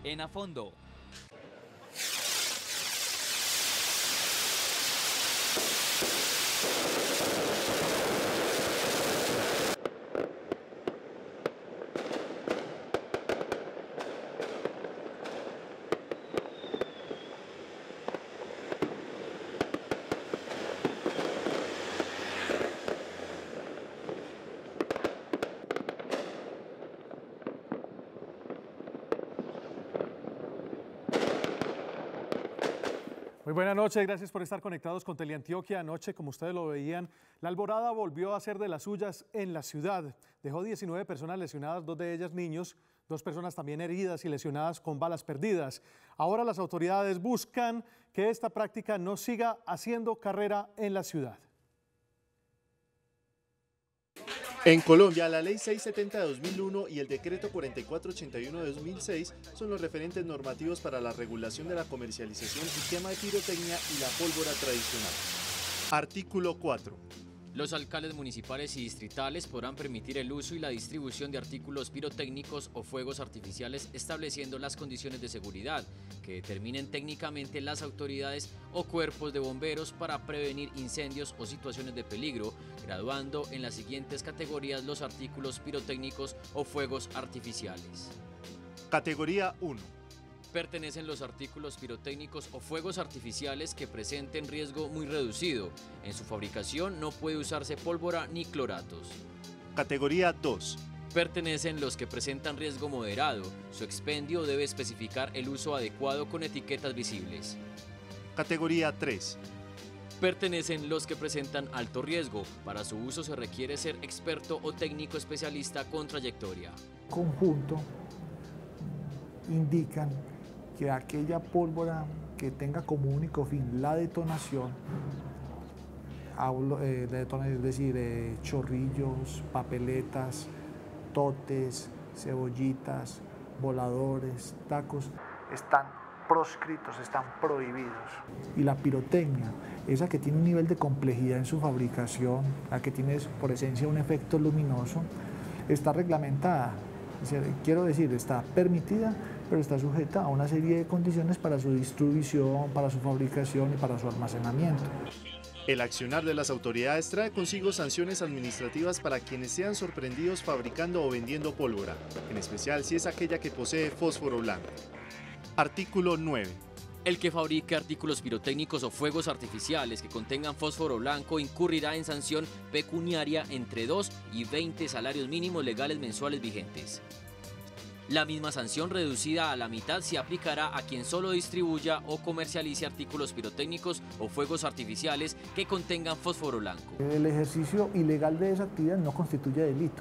en A Fondo. Muy buenas noches, gracias por estar conectados con Teleantioquia. Anoche, como ustedes lo veían, la alborada volvió a hacer de las suyas en la ciudad. Dejó 19 personas lesionadas, 2 de ellas niños, 2 personas también heridas y lesionadas con balas perdidas. Ahora las autoridades buscan que esta práctica no siga haciendo carrera en la ciudad. En Colombia, la Ley 670 de 2001 y el Decreto 4481 de 2006 son los referentes normativos para la regulación de la comercialización y quema de pirotecnia y la pólvora tradicional. Artículo 4. Los alcaldes municipales y distritales podrán permitir el uso y la distribución de artículos pirotécnicos o fuegos artificiales estableciendo las condiciones de seguridad que determinen técnicamente las autoridades o cuerpos de bomberos para prevenir incendios o situaciones de peligro, graduando en las siguientes categorías los artículos pirotécnicos o fuegos artificiales. Categoría 1. Pertenecen los artículos pirotécnicos o fuegos artificiales que presenten riesgo muy reducido. En su fabricación no puede usarse pólvora ni cloratos. Categoría 2. Pertenecen los que presentan riesgo moderado. Su expendio debe especificar el uso adecuado con etiquetas visibles. Categoría 3. Pertenecen los que presentan alto riesgo. Para su uso se requiere ser experto o técnico especialista con trayectoria. Conjunto indican que aquella pólvora que tenga como único fin la detonación, es decir, chorrillos, papeletas, totes, cebollitas, voladores, tacos, están proscritos, están prohibidos. Y la pirotecnia, esa que tiene un nivel de complejidad en su fabricación, la que tiene por esencia un efecto luminoso, está reglamentada. Quiero decir, está permitida, pero está sujeta a una serie de condiciones para su distribución, para su fabricación y para su almacenamiento. El accionar de las autoridades trae consigo sanciones administrativas para quienes sean sorprendidos fabricando o vendiendo pólvora, en especial si es aquella que posee fósforo blanco. Artículo 9. El que fabrique artículos pirotécnicos o fuegos artificiales que contengan fósforo blanco incurrirá en sanción pecuniaria entre 2 y 20 salarios mínimos legales mensuales vigentes. La misma sanción reducida a la mitad se aplicará a quien solo distribuya o comercialice artículos pirotécnicos o fuegos artificiales que contengan fósforo blanco. El ejercicio ilegal de esa actividad no constituye delito,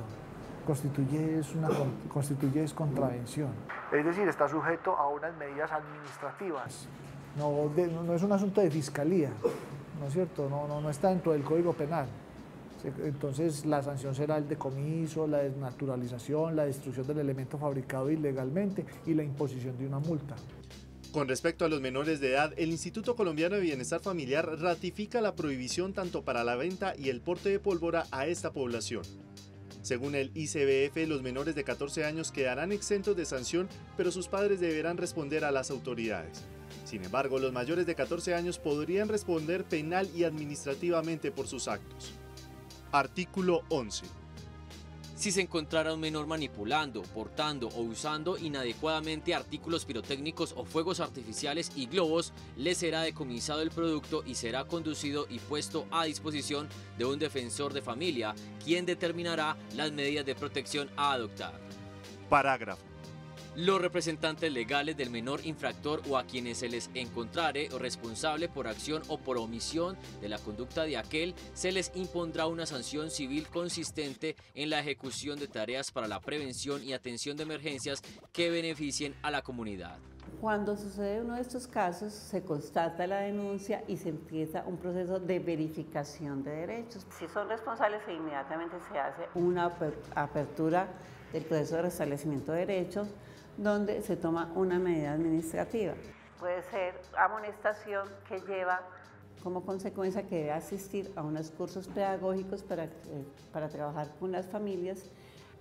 constituye contravención. Es decir, está sujeto a unas medidas administrativas, no es un asunto de fiscalía, ¿no es cierto? No está dentro del Código Penal. Entonces la sanción será el decomiso, la desnaturalización, la destrucción del elemento fabricado ilegalmente y la imposición de una multa. Con respecto a los menores de edad, el Instituto Colombiano de Bienestar Familiar ratifica la prohibición tanto para la venta y el porte de pólvora a esta población. Según el ICBF, los menores de 14 años quedarán exentos de sanción, pero sus padres deberán responder a las autoridades. Sin embargo, los mayores de 14 años podrían responder penal y administrativamente por sus actos. Artículo 11. Si se encontrara un menor manipulando, portando o usando inadecuadamente artículos pirotécnicos o fuegos artificiales y globos, le será decomisado el producto y será conducido y puesto a disposición de un defensor de familia, quien determinará las medidas de protección a adoptar. Parágrafo. Los representantes legales del menor infractor o a quienes se les encontrare responsable por acción o por omisión de la conducta de aquel, se les impondrá una sanción civil consistente en la ejecución de tareas para la prevención y atención de emergencias que beneficien a la comunidad. Cuando sucede uno de estos casos, se constata la denuncia y se empieza un proceso de verificación de derechos. Si son responsables, inmediatamente se hace una apertura del proceso de restablecimiento de derechos, donde se toma una medida administrativa. Puede ser amonestación que lleva como consecuencia que debe asistir a unos cursos pedagógicos para trabajar con las familias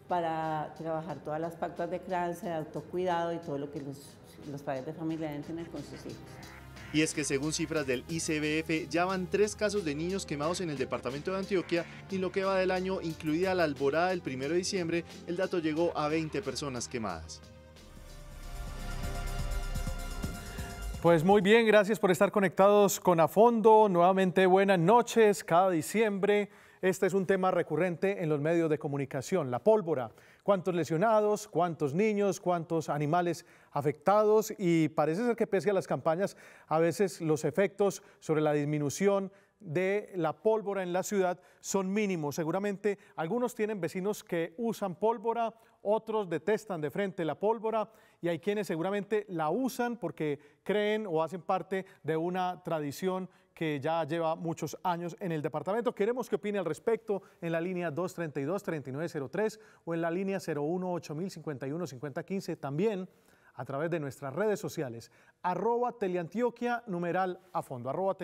para trabajar todas las pautas de crianza, de autocuidado y todo lo que los padres de familia deben tener con sus hijos. Y es que según cifras del ICBF, ya van 3 casos de niños quemados en el departamento de Antioquia y en lo que va del año, incluida la alborada del 1 de diciembre, el dato llegó a 20 personas quemadas. Pues muy bien, gracias por estar conectados con A Fondo. Nuevamente buenas noches. Cada diciembre este es un tema recurrente en los medios de comunicación, la pólvora. ¿Cuántos lesionados? ¿Cuántos niños? ¿Cuántos animales afectados? Y parece ser que pese a las campañas, a veces los efectos sobre la disminución de la pólvora en la ciudad son mínimos. Seguramente algunos tienen vecinos que usan pólvora, otros detestan de frente la pólvora y hay quienes seguramente la usan porque creen o hacen parte de una tradición que ya lleva muchos años en el departamento. Queremos que opine al respecto en la línea 232-3903 o en la línea 018-051-5015, también a través de nuestras redes sociales, @Teleantioquia @Teleantioquia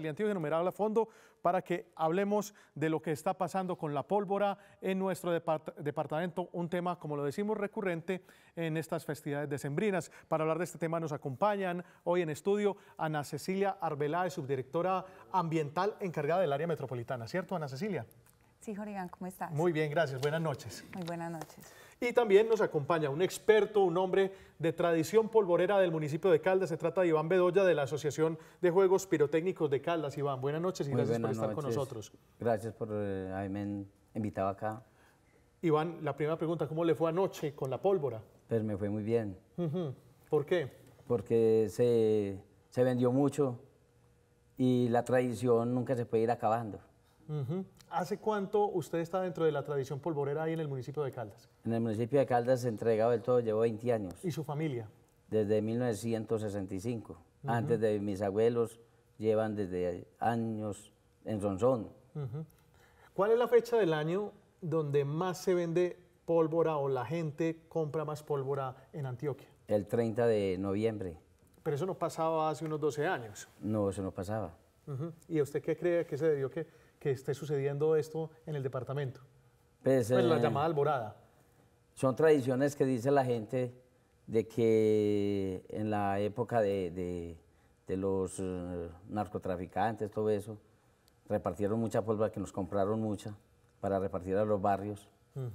para que hablemos de lo que está pasando con la pólvora en nuestro departamento, un tema, como lo decimos, recurrente en estas festividades decembrinas. Para hablar de este tema nos acompañan hoy en estudio Ana Cecilia Arbeláez, subdirectora ambiental encargada del área metropolitana, ¿cierto, Ana Cecilia? Sí, Jorge, ¿cómo estás? Muy bien, gracias, buenas noches. Muy buenas noches. Y también nos acompaña un experto, un hombre de tradición polvorera del municipio de Caldas. Se trata de Iván Bedoya de la Asociación de Juegos Pirotécnicos de Caldas. Iván, buenas noches y gracias por estar con nosotros. Gracias por haberme invitado acá. Iván, la primera pregunta, ¿cómo le fue anoche con la pólvora? Pues me fue muy bien. ¿Por qué? Porque se vendió mucho y la tradición nunca se puede ir acabando. ¿Hace cuánto usted está dentro de la tradición polvorera ahí en el municipio de Caldas? En el municipio de Caldas, entregado del todo, llevo 20 años. ¿Y su familia? Desde 1965. Antes de mis abuelos, llevan desde años en Sonsón. ¿Cuál es la fecha del año donde más se vende pólvora o la gente compra más pólvora en Antioquia? El 30 de noviembre. Pero eso no pasaba hace unos 12 años. No, eso no pasaba. ¿Y a usted qué cree que se debió que esté sucediendo esto en el departamento? Pues, la llamada alborada. Son tradiciones que dice la gente de que en la época de los narcotraficantes, todo eso, repartieron mucha pólvora, que nos compraron mucha para repartir a los barrios.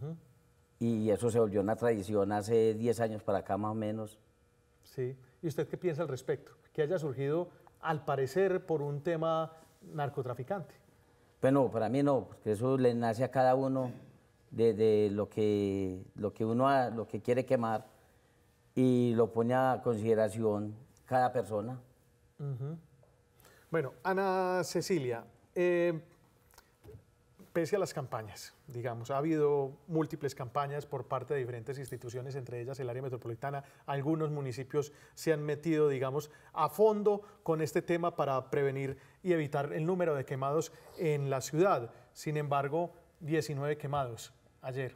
Y eso se volvió una tradición hace 10 años para acá más o menos. Sí. ¿Y usted qué piensa al respecto? Que haya surgido, al parecer, por un tema narcotraficante. Bueno, para mí no, porque eso le nace a cada uno de lo que quiere quemar y lo pone a consideración cada persona. Bueno, Ana Cecilia, pese a las campañas, digamos, ha habido múltiples campañas por parte de diferentes instituciones, entre ellas el área metropolitana. Algunos municipios se han metido, digamos, a fondo con este tema para prevenir y evitar el número de quemados en la ciudad. Sin embargo, 19 quemados ayer.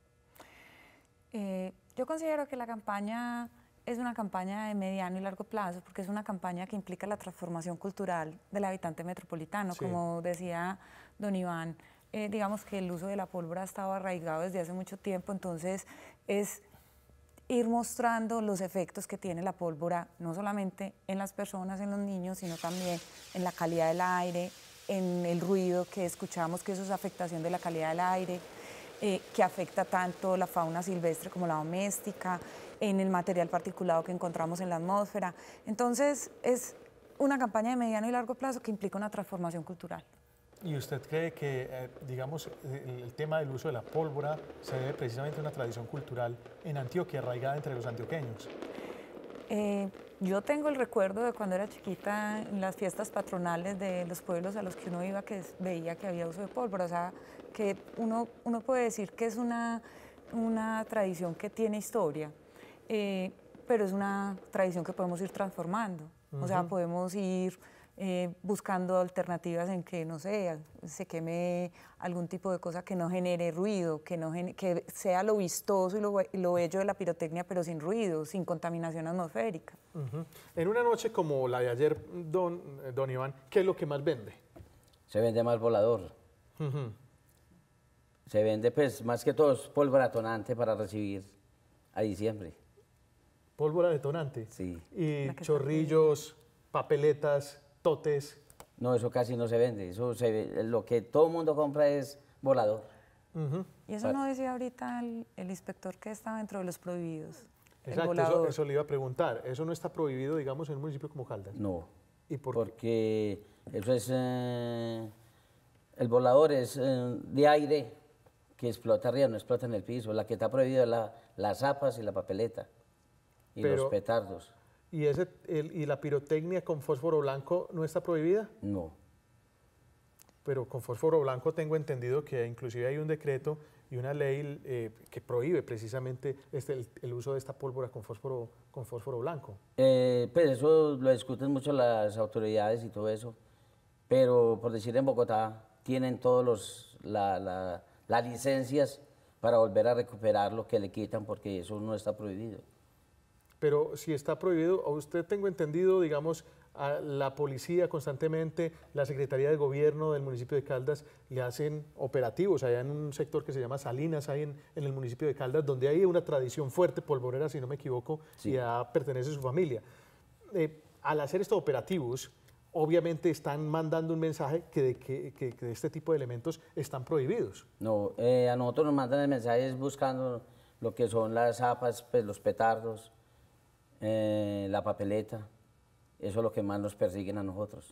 Yo considero que la campaña es una campaña de mediano y largo plazo, porque es una campaña que implica la transformación cultural del habitante metropolitano. Sí. Como decía don Iván, digamos que el uso de la pólvora ha estado arraigado desde hace mucho tiempo, entonces es ir mostrando los efectos que tiene la pólvora, no solamente en las personas, en los niños, sino también en la calidad del aire, en el ruido que escuchamos, que eso es afectación de la calidad del aire, que afecta tanto la fauna silvestre como la doméstica, en el material particulado que encontramos en la atmósfera. Entonces es una campaña de mediano y largo plazo que implica una transformación cultural. ¿Y usted cree que, digamos, el tema del uso de la pólvora se debe precisamente a una tradición cultural en Antioquia, arraigada entre los antioqueños? Yo tengo el recuerdo de cuando era chiquita, en las fiestas patronales de los pueblos a los que uno iba, que veía que había uso de pólvora. O sea, que uno puede decir que es una tradición que tiene historia, pero es una tradición que podemos ir transformando. O sea, podemos ir buscando alternativas en que, no sé, se queme algún tipo de cosa que no genere ruido, que sea lo vistoso y lo bello de la pirotecnia, pero sin ruido, sin contaminación atmosférica. En una noche como la de ayer, don Iván, ¿qué es lo que más vende? Se vende más volador. Se vende, pues, más que todo es pólvora tonante para recibir a diciembre. Pólvora detonante. Sí. Y chorrillos, papeletas, totes. No, eso casi no se vende. Lo que todo el mundo compra es volador. Y eso no decía ahorita el inspector que estaba dentro de los prohibidos. Exacto, eso le iba a preguntar. ¿Eso no está prohibido, digamos, en un municipio como Caldas? No. ¿Y por qué? Porque eso es... el volador es de aire que explota arriba, no explota en el piso. La que está prohibida es las zapas y la papeleta y los petardos. ¿Y la pirotecnia con fósforo blanco no está prohibida? No. Pero con fósforo blanco tengo entendido que inclusive hay un decreto y una ley que prohíbe precisamente el uso de esta pólvora con fósforo blanco. Pues eso lo discuten mucho las autoridades y todo eso, pero por decir en Bogotá tienen todos las licencias para volver a recuperar lo que le quitan porque eso no está prohibido. Pero si está prohibido, a usted tengo entendido, digamos, a la policía constantemente, la Secretaría de Gobierno del municipio de Caldas le hacen operativos allá en un sector que se llama Salinas, ahí en el municipio de Caldas, donde hay una tradición fuerte polvorera, si no me equivoco, sí. Y pertenece a su familia. Al hacer estos operativos, obviamente están mandando un mensaje que este tipo de elementos están prohibidos. No, a nosotros nos mandan el mensaje buscando lo que son las zapas, pues, los petardos, la papeleta. Eso es lo que más nos persiguen a nosotros.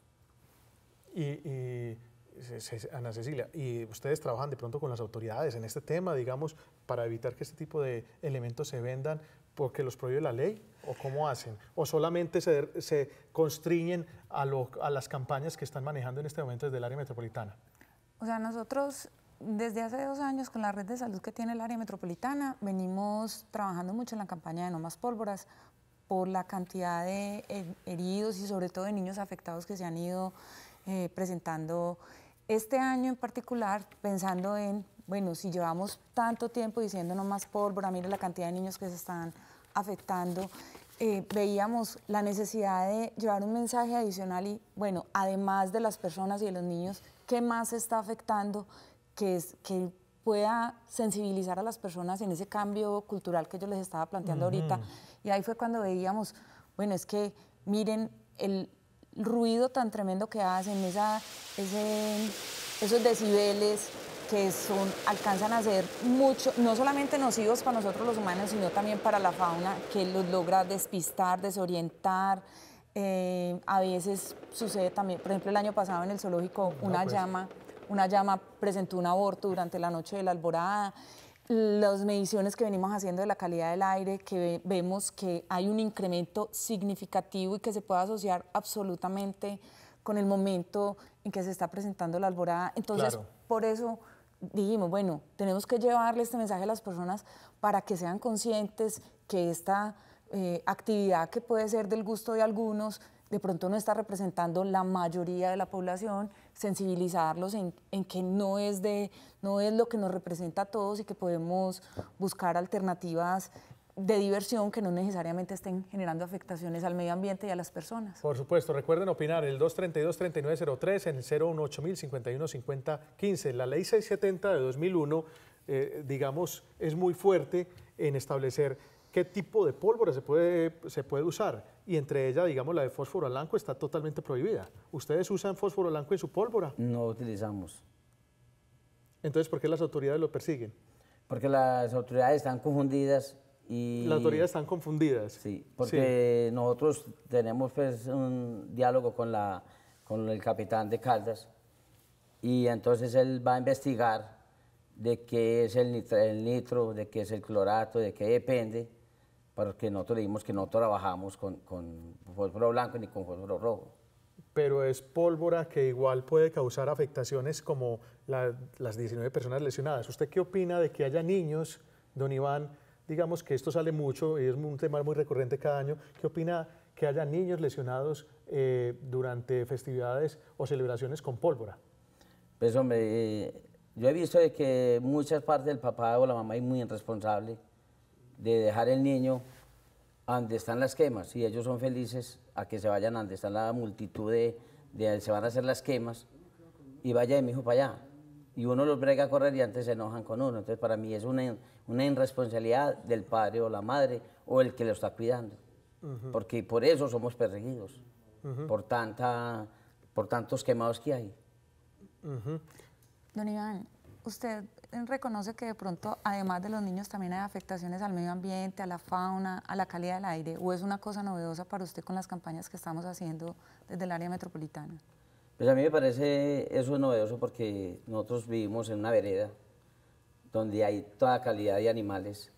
Ana Cecilia, ¿y ustedes trabajan de pronto con las autoridades en este tema, digamos, para evitar que este tipo de elementos se vendan porque los prohíbe la ley? ¿O cómo hacen? ¿O solamente se constriñen a las campañas que están manejando en este momento desde el área metropolitana? O sea, nosotros desde hace 2 años con la red de salud que tiene el área metropolitana venimos trabajando mucho en la campaña de No Más Pólvoras por la cantidad de heridos y sobre todo de niños afectados que se han ido presentando este año en particular, pensando en, bueno, si llevamos tanto tiempo diciendo no más pólvora, mire la cantidad de niños que se están afectando, veíamos la necesidad de llevar un mensaje adicional y, bueno, además de las personas y de los niños, ¿qué más se está afectando que pueda sensibilizar a las personas en ese cambio cultural que yo les estaba planteando ahorita? Y ahí fue cuando veíamos, bueno, es que miren el ruido tan tremendo que hacen, esos decibeles que alcanzan a ser mucho, no solamente nocivos para nosotros los humanos, sino también para la fauna, que los logra despistar, desorientar. A veces sucede también, por ejemplo, el año pasado en el zoológico una llama presentó un aborto durante la noche de la alborada. Las mediciones que venimos haciendo de la calidad del aire, que vemos que hay un incremento significativo y que se puede asociar absolutamente con el momento en que se está presentando la alborada. Entonces, claro, por eso dijimos, bueno, tenemos que llevarle este mensaje a las personas para que sean conscientes que esta actividad que puede ser del gusto de algunos, de pronto no está representando la mayoría de la población, sensibilizarlos en que no es lo que nos representa a todos y que podemos buscar alternativas de diversión que no necesariamente estén generando afectaciones al medio ambiente y a las personas. Por supuesto, recuerden opinar el 232-3903 en el 018-050-50-15. La ley 670 de 2001, digamos, es muy fuerte en establecer qué tipo de pólvora se puede usar, y entre ellas, digamos, la de fósforo blanco está totalmente prohibida. ¿Ustedes usan fósforo blanco en su pólvora? No utilizamos. Entonces, ¿por qué las autoridades lo persiguen? Porque las autoridades están confundidas y... ¿Las autoridades están confundidas? Sí, porque sí, nosotros tenemos pues un diálogo con el capitán de Caldas y entonces él va a investigar de qué es el nitro, de qué es el clorato, de qué depende, porque nosotros le dijimos que no trabajamos con fósforo blanco ni con fósforo rojo. Pero es pólvora que igual puede causar afectaciones como las 19 personas lesionadas. ¿Usted qué opina de que haya niños, don Iván? Digamos que esto sale mucho y es un tema muy recurrente cada año. ¿Qué opina que haya niños lesionados durante festividades o celebraciones con pólvora? Pues hombre, yo he visto de que muchas partes del papá o la mamá es muy irresponsable de dejar el niño donde están las quemas y ellos son felices a que se vayan donde está la multitud de se van a hacer las quemas y vaya de mi hijo para allá. y uno los brega a correr y antes se enojan con uno. Entonces para mí es una irresponsabilidad del padre o la madre o el que lo está cuidando, porque por eso somos perseguidos, por tantos quemados que hay. Don Iván, ¿usted reconoce que de pronto, además de los niños, también hay afectaciones al medio ambiente, a la fauna, a la calidad del aire? ¿O es una cosa novedosa para usted con las campañas que estamos haciendo desde el área metropolitana? Pues a mí me parece eso novedoso porque nosotros vivimos en una vereda donde hay toda calidad de animales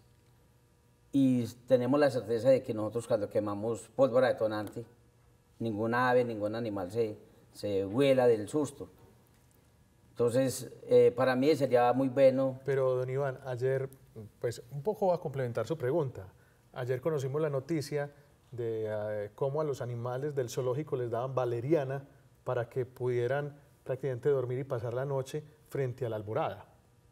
y tenemos la certeza de que nosotros cuando quemamos pólvora detonante, ninguna ave, ningún animal se vuela del susto. Entonces, para mí sería muy bueno. Pero, don Iván, ayer, pues un poco va a complementar su pregunta. Ayer conocimos la noticia de cómo a los animales del zoológico les daban valeriana para que pudieran prácticamente dormir y pasar la noche frente a la alborada.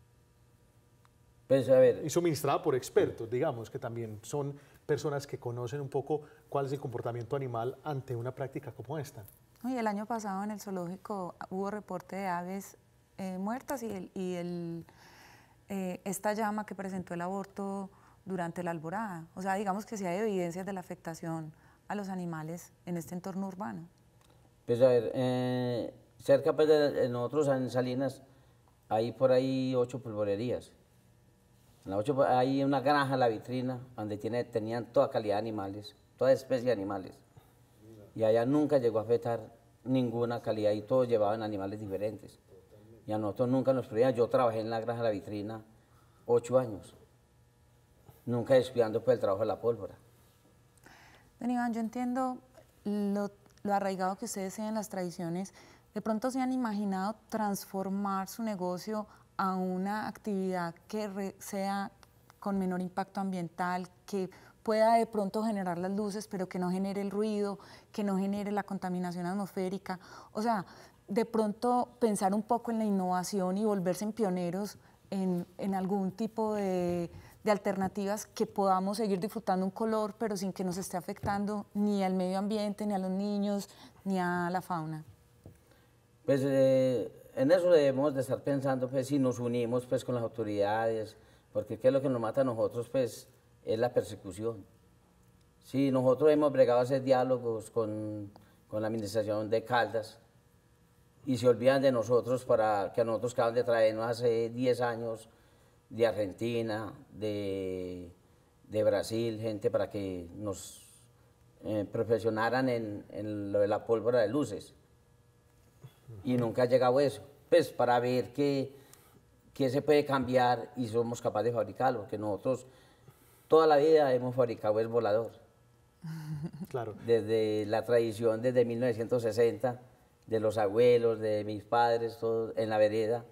Pues, a ver. Y suministrada por expertos, digamos, que también son personas que conocen un poco cuál es el comportamiento animal ante una práctica como esta. Y el año pasado en el zoológico hubo reporte de aves muertas y esta llama que presentó el aborto durante la alborada. O sea, digamos que sí hay evidencias de la afectación a los animales en este entorno urbano. Pues a ver, cerca pues, de nosotros en Salinas hay por ahí 8 polvorerías. En la 8 hay una granja en la vitrina donde tenían toda calidad de animales, toda especie de animales. Y allá nunca llegó a afectar ninguna calidad y todos llevaban animales diferentes. Y a nosotros nunca nos prohibían. Yo trabajé en la granja de la vitrina 8 años, nunca descuidando pues, el trabajo de la pólvora. Don Iván, yo entiendo lo arraigado que ustedes tienen en las tradiciones. ¿De pronto se han imaginado transformar su negocio a una actividad que sea con menor impacto ambiental, que pueda de pronto generar las luces, pero que no genere el ruido, que no genere la contaminación atmosférica? O sea, de pronto pensar un poco en la innovación y volverse en pioneros en algún tipo de alternativas que podamos seguir disfrutando un color, pero sin que nos esté afectando ni al medio ambiente, ni a los niños, ni a la fauna. Pues en eso debemos de estar pensando, pues, si nos unimos pues, con las autoridades, porque ¿qué es lo que nos mata a nosotros? Pues, es la persecución. Si nosotros hemos bregado a hacer diálogos con la administración de Caldas, y se olvidan de nosotros para que a nosotros acaban de traernos hace 10 años de Argentina, de Brasil, gente para que nos profesionaran en lo de la pólvora de luces. Y nunca ha llegado eso, pues para ver qué se puede cambiar y somos capaces de fabricarlo, porque nosotros toda la vida hemos fabricado el volador. Claro. Desde la tradición, desde 1960, de los abuelos, de mis padres, todos en la vereda.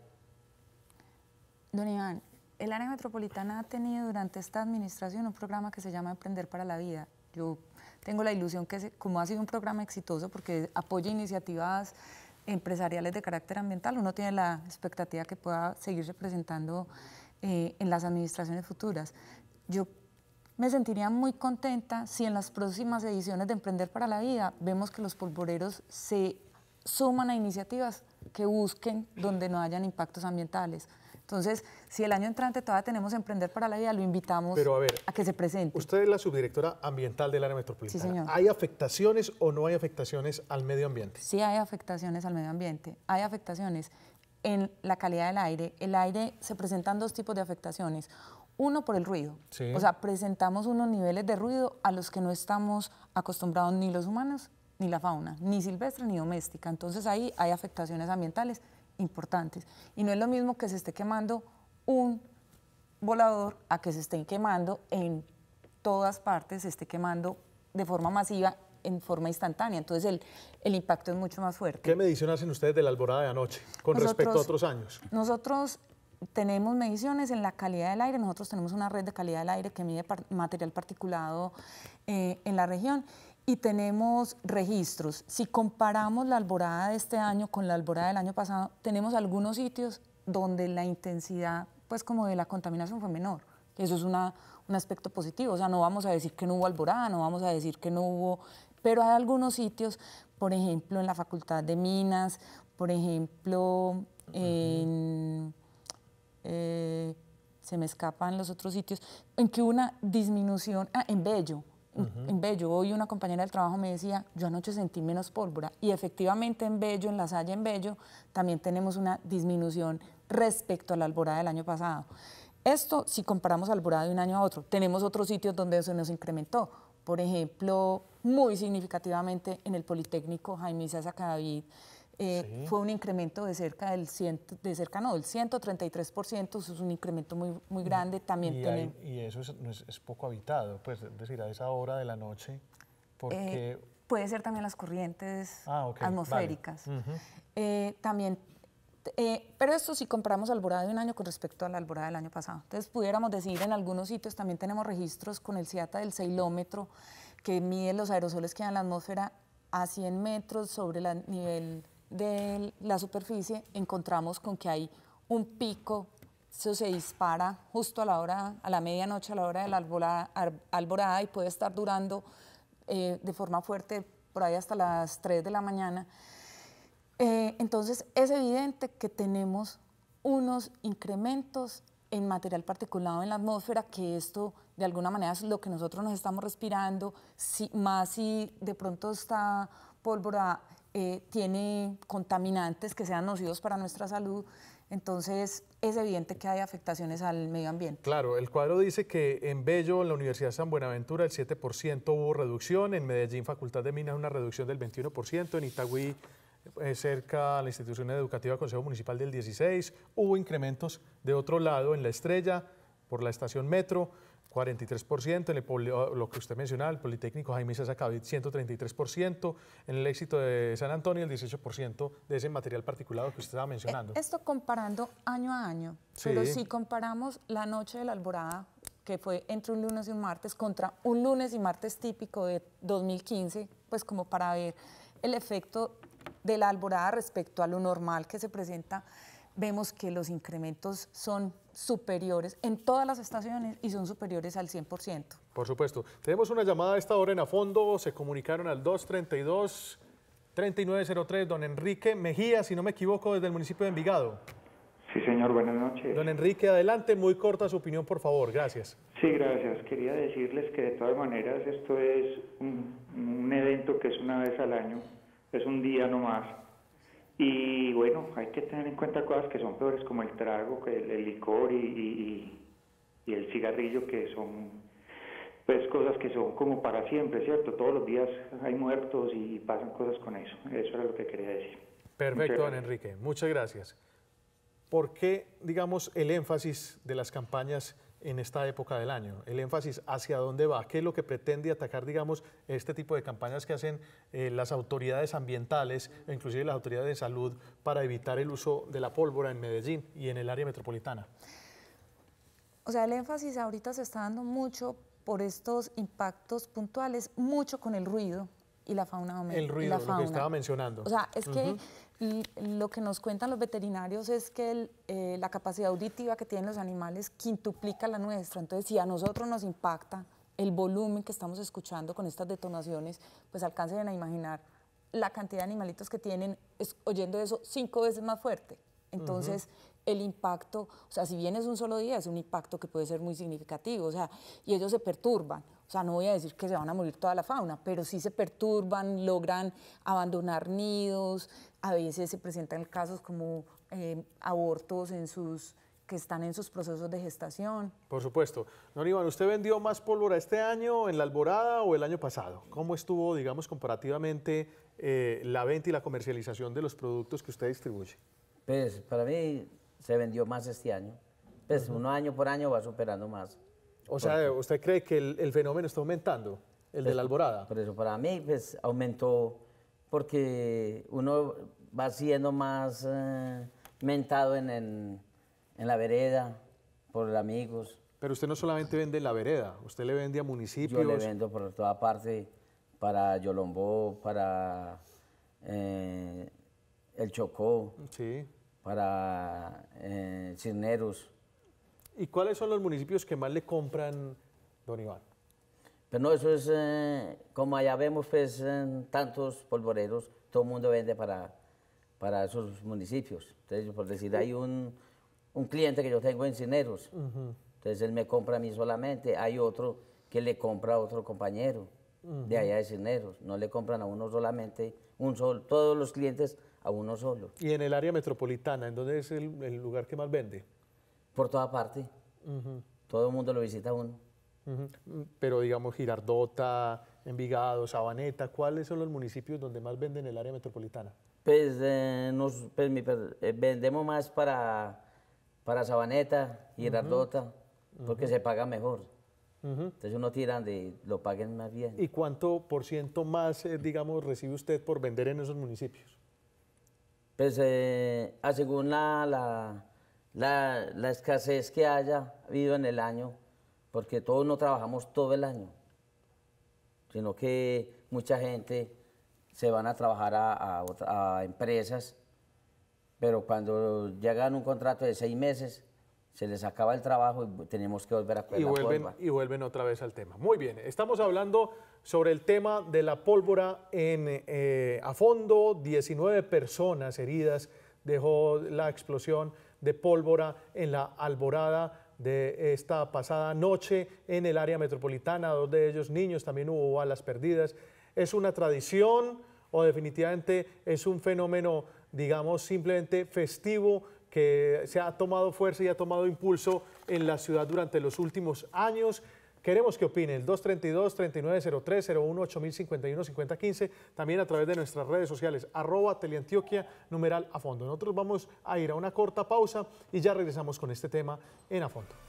Don Iván, el área metropolitana ha tenido durante esta administración un programa que se llama Emprender para la Vida. Yo tengo la ilusión que como ha sido un programa exitoso porque apoya iniciativas empresariales de carácter ambiental, uno tiene la expectativa que pueda seguirse presentando en las administraciones futuras. Yo me sentiría muy contenta si en las próximas ediciones de Emprender para la Vida vemos que los polvoreros se suman a iniciativas que busquen donde no hayan impactos ambientales. Entonces, si el año entrante todavía tenemos Emprender para la Vida, lo invitamos a que se presente. Usted es la subdirectora ambiental del área metropolitana. Sí, señor. ¿Hay afectaciones o no hay afectaciones al medio ambiente? Sí hay afectaciones al medio ambiente. Hay afectaciones en la calidad del aire. El aire, se presentan 2 tipos de afectaciones. Uno, por el ruido. Sí. O sea, presentamos unos niveles de ruido a los que no estamos acostumbrados ni los humanos ni la fauna, ni silvestre ni doméstica. Entonces ahí hay afectaciones ambientales importantes. Y no es lo mismo que se esté quemando un volador a que se estén quemando en todas partes, se esté quemando de forma masiva, en forma instantánea. Entonces el impacto es mucho más fuerte. ¿Qué medición hacen ustedes de la alborada de anoche con respecto a otros años? Nosotros tenemos mediciones en la calidad del aire. Nosotros tenemos una red de calidad del aire que mide material particulado en la región. Y tenemos registros. Si comparamos la alborada de este año con la alborada del año pasado, tenemos algunos sitios donde la intensidad, pues como de la contaminación fue menor. Eso es un aspecto positivo. O sea, no vamos a decir que no hubo alborada, no vamos a decir que no hubo, pero hay algunos sitios, por ejemplo, en la Facultad de Minas, por ejemplo, se me escapan los otros sitios, en que hubo una disminución, en Bello. En Bello, hoy una compañera del trabajo me decía, yo anoche sentí menos pólvora, y efectivamente en Bello, en La Salle, en Bello, también tenemos una disminución respecto a la alborada del año pasado. Esto si comparamos alborada de un año a otro. Tenemos otros sitios donde se nos incrementó, por ejemplo, muy significativamente en el Politécnico Jaime Isaza Cadavid, fue un incremento de cerca del 133%, eso es un incremento muy grande. También y eso es poco habitado, pues, es decir, a esa hora de la noche, porque... puede ser también las corrientes atmosféricas. Vale. También, pero esto si comparamos alborada de un año con respecto a la alborada del año pasado. Entonces pudiéramos decir, en algunos sitios también tenemos registros con el CIATA del seilómetro, que mide los aerosoles que hay en la atmósfera a 100 metros sobre el nivel de la superficie. Encontramos con que hay un pico, eso se dispara justo a la medianoche, a la hora de la alborada, y puede estar durando de forma fuerte por ahí hasta las 3 de la mañana. Entonces es evidente que tenemos unos incrementos en material particulado en la atmósfera, que esto de alguna manera es lo que nosotros nos estamos respirando, más si de pronto esta pólvora tiene contaminantes que sean nocivos para nuestra salud. Entonces es evidente que hay afectaciones al medio ambiente. Claro, el cuadro dice que en Bello, en la Universidad de San Buenaventura, el 7% hubo reducción, en Medellín, Facultad de Minas, una reducción del 21%, en Itagüí, cerca a la institución educativa Consejo Municipal del 16%, hubo incrementos de otro lado, en La Estrella, por la estación Metro, 43%, en lo que usted mencionaba, el Politécnico Jaime Isaza Cadavid, 133%, en el Éxito de San Antonio, el 18% de ese material particulado que usted estaba mencionando. Esto comparando año a año, sí. Pero si comparamos la noche de la alborada, que fue entre un lunes y un martes, contra un lunes y martes típico de 2015, pues como para ver el efecto de la alborada respecto a lo normal que se presenta, vemos que los incrementos son superiores en todas las estaciones y son superiores al 100%. Por supuesto. Tenemos una llamada a esta hora en A Fondo, se comunicaron al 232-3903, don Enrique Mejía, si no me equivoco, desde el municipio de Envigado. Sí, señor, buenas noches. Don Enrique, adelante, muy corta su opinión, por favor, gracias. Sí, gracias. Quería decirles que de todas maneras esto es un evento que es una vez al año, es un día nomás. Y bueno, hay que tener en cuenta cosas que son peores, como el trago, que el licor y el cigarrillo, que son pues cosas que son como para siempre, ¿cierto? Todos los días hay muertos y pasan cosas con eso. Eso era lo que quería decir. Perfecto, don Enrique. Muchas gracias. ¿Por qué, digamos, el énfasis de las campañas en esta época del año? ¿El énfasis hacia dónde va? ¿Qué es lo que pretende atacar, digamos, este tipo de campañas que hacen las autoridades ambientales e inclusive las autoridades de salud para evitar el uso de la pólvora en Medellín y en el área metropolitana? O sea, el énfasis ahorita se está dando mucho por estos impactos puntuales, mucho con el ruido y la fauna doméstica. El ruido, lo que estaba mencionando. O sea, es que lo que nos cuentan los veterinarios es que la capacidad auditiva que tienen los animales quintuplica la nuestra. Entonces, si a nosotros nos impacta el volumen que estamos escuchando con estas detonaciones, pues alcancen a imaginar la cantidad de animalitos que tienen oyendo eso 5 veces más fuerte. Entonces, el impacto, o sea, si bien es un solo día, es un impacto que puede ser muy significativo, o sea, y ellos se perturban. O sea, no voy a decir que se van a morir toda la fauna, pero sí se perturban, logran abandonar nidos, a veces se presentan casos como abortos que están en sus procesos de gestación. Por supuesto. Don Iván, ¿usted vendió más pólvora este año en la alborada o el año pasado? ¿Cómo estuvo, digamos, comparativamente la venta y la comercialización de los productos que usted distribuye? Pues para mí se vendió más este año. Pues uno año por año va superando más. O sea, ¿usted cree que el fenómeno está aumentando, el de la alborada? Por eso, para mí, pues aumentó porque uno va siendo más mentado en la vereda, por amigos. Pero usted no solamente vende en la vereda, usted le vende a municipios. Yo le vendo por toda parte, para Yolombó, para el Chocó, sí, para Cisneros. ¿Y cuáles son los municipios que más le compran, don Iván? Pero no, eso es, como allá vemos pues tantos polvoreros, todo el mundo vende para para esos municipios. Entonces, por decir, hay un cliente que yo tengo en Cisneros, entonces él me compra a mí solamente, hay otro que le compra a otro compañero de allá de Cisneros, no le compran a uno solamente, todos los clientes a uno solo. ¿Y en el área metropolitana, en dónde es el lugar que más vende? Por toda parte, todo el mundo lo visita a uno. Pero digamos Girardota, Envigado, Sabaneta, ¿cuáles son los municipios donde más venden en el área metropolitana? Pues, vendemos más para Sabaneta, Girardota, porque se paga mejor. Entonces uno tira de lo paguen más bien. ¿Y cuánto por ciento más, digamos, recibe usted por vender en esos municipios? Pues según la escasez que haya habido en el año, porque todos no trabajamos todo el año, sino que mucha gente se van a trabajar a empresas, pero cuando llegan un contrato de 6 meses, se les acaba el trabajo y tenemos que volver a coger la pólvora. Y vuelven otra vez al tema. Muy bien, estamos hablando sobre el tema de la pólvora a fondo. 19 personas heridas dejó la explosión de pólvora en la Alborada de esta pasada noche en el área metropolitana, 2 de ellos niños, también hubo balas perdidas. ¿Es una tradición o definitivamente es un fenómeno, digamos, simplemente festivo que se ha tomado fuerza y ha tomado impulso en la ciudad durante los últimos años? Queremos que opine el 232-3903, 018-051-5015, también a través de nuestras redes sociales, @Teleantioquia, @ a fondo. Nosotros vamos a ir a una corta pausa y ya regresamos con este tema en A Fondo.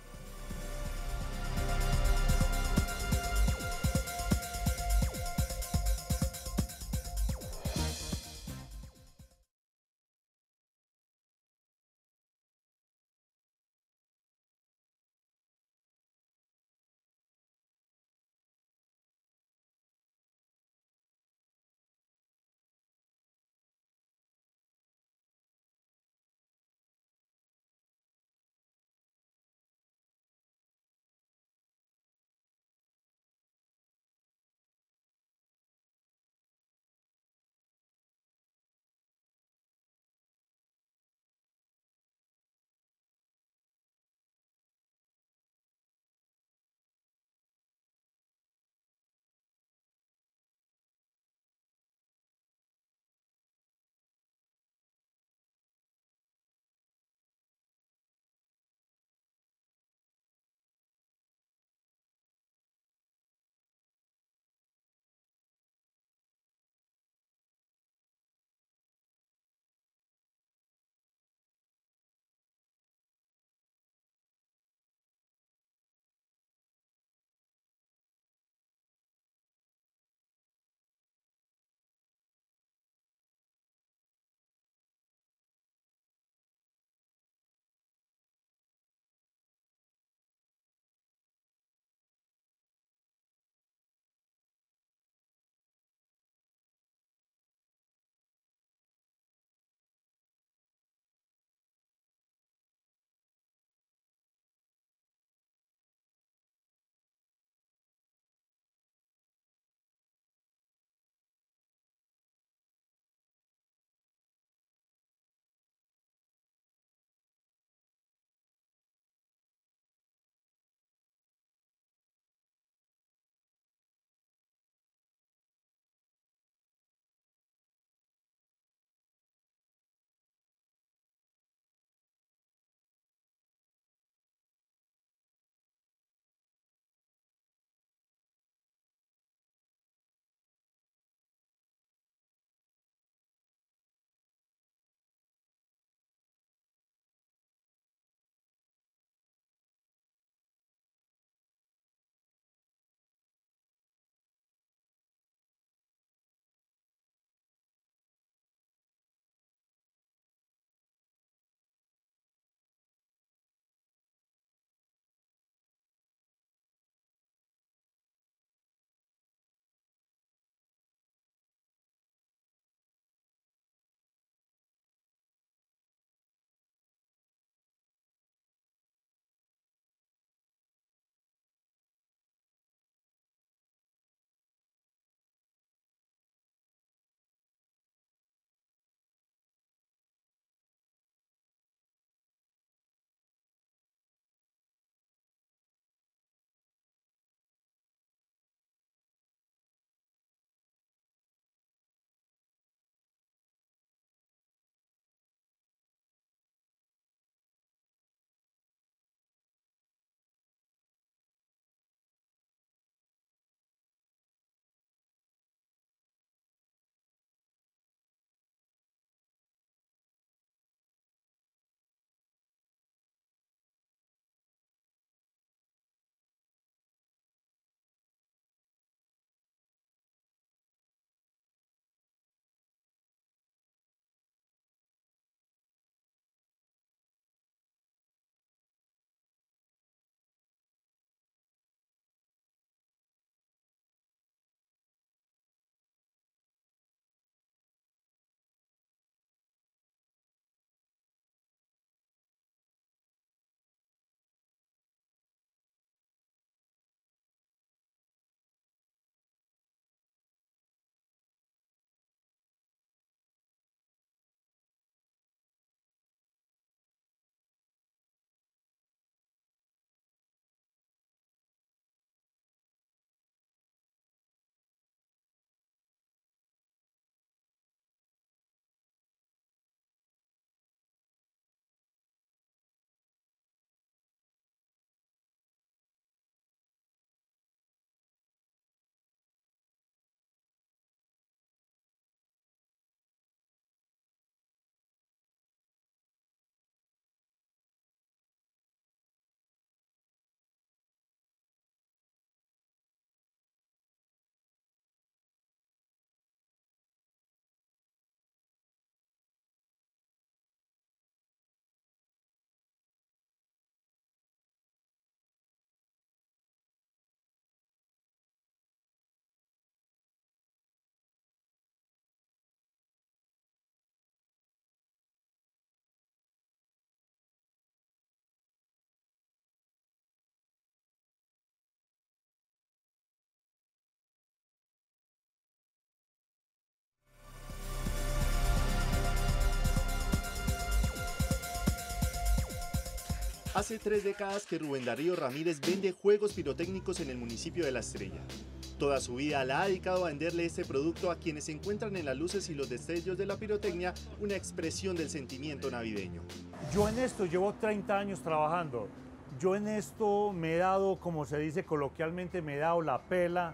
Hace 3 décadas que Rubén Darío Ramírez vende juegos pirotécnicos en el municipio de La Estrella. Toda su vida la ha dedicado a venderle este producto a quienes encuentran en las luces y los destellos de la pirotecnia una expresión del sentimiento navideño. Yo en esto llevo 30 años trabajando. Yo en esto me he dado, como se dice coloquialmente, me he dado la pela,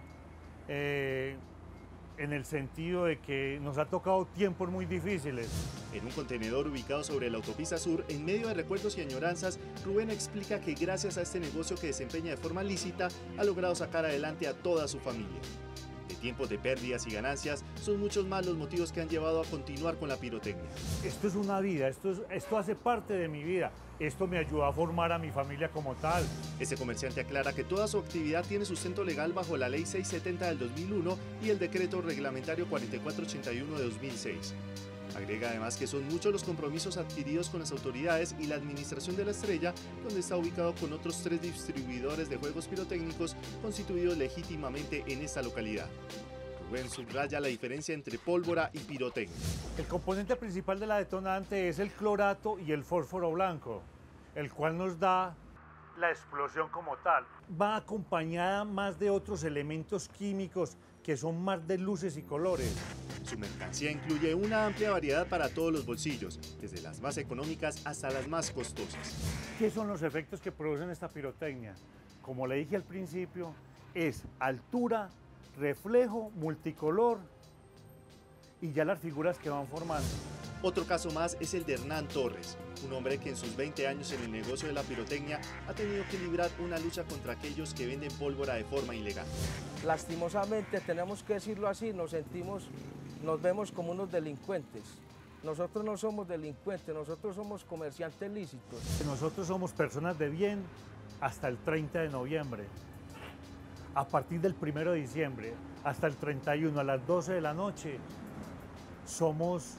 en el sentido de que nos ha tocado tiempos muy difíciles. En un contenedor ubicado sobre la autopista sur, en medio de recuerdos y añoranzas, Rubén explica que gracias a este negocio que desempeña de forma lícita, ha logrado sacar adelante a toda su familia. De tiempos de pérdidas y ganancias, son muchos más los motivos que han llevado a continuar con la pirotecnia. Esto es una vida, esto hace parte de mi vida. Esto me ayuda a formar a mi familia como tal. Este comerciante aclara que toda su actividad tiene sustento legal bajo la Ley 670 del 2001 y el Decreto Reglamentario 4481 de 2006. Agrega además que son muchos los compromisos adquiridos con las autoridades y la administración de La Estrella, donde está ubicado con otros 3 distribuidores de juegos pirotécnicos constituidos legítimamente en esta localidad. Rubén subraya la diferencia entre pólvora y pirotecnia. El componente principal de la detonante es el clorato y el fósforo blanco, el cual nos da la explosión como tal. Va acompañada más de otros elementos químicos que son más de luces y colores. Su mercancía incluye una amplia variedad para todos los bolsillos, desde las más económicas hasta las más costosas. ¿Qué son los efectos que producen esta pirotecnia? Como le dije al principio, es altura, reflejo, multicolor y ya las figuras que van formando. Otro caso más es el de Hernán Torres, un hombre que en sus 20 años en el negocio de la pirotecnia ha tenido que librar una lucha contra aquellos que venden pólvora de forma ilegal. Lastimosamente, tenemos que decirlo así, nos vemos como unos delincuentes. Nosotros no somos delincuentes, nosotros somos comerciantes lícitos. Nosotros somos personas de bien hasta el 30 de noviembre. A partir del 1 de diciembre hasta el 31 a las 12 de la noche, somos,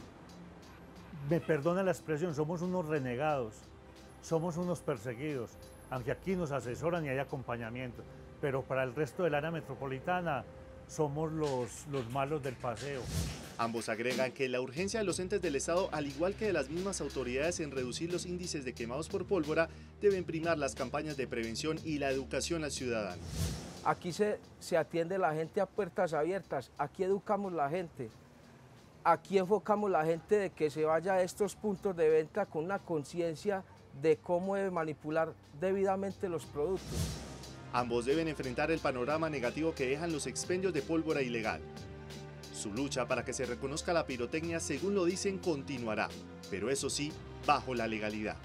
me perdona la expresión, somos unos renegados, somos unos perseguidos, aunque aquí nos asesoran y hay acompañamiento, pero para el resto del área metropolitana somos los malos del paseo. Ambos agregan que la urgencia de los entes del Estado, al igual que de las mismas autoridades en reducir los índices de quemados por pólvora, deben primar las campañas de prevención y la educación al ciudadano. Aquí se atiende la gente a puertas abiertas, aquí educamos la gente, aquí enfocamos la gente de que se vaya a estos puntos de venta con una conciencia de cómo debe manipular debidamente los productos. Ambos deben enfrentar el panorama negativo que dejan los expendios de pólvora ilegal. Su lucha para que se reconozca la pirotecnia, según lo dicen, continuará, pero eso sí, bajo la legalidad.